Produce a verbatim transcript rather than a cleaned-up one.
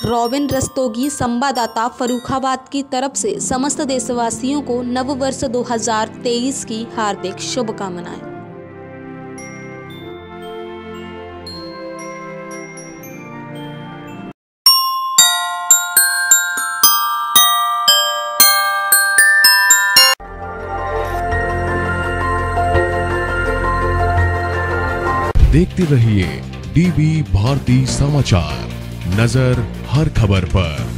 Robin Rastogi, संवाददाता, फर्रुखाबाद की तरफ से समस्त देशवासियों को नववर्ष दो हज़ार तेईस की हार्दिक शुभकामनाएं। देखते रहिए डीबी भारती समाचार, नजर हर खबर पर।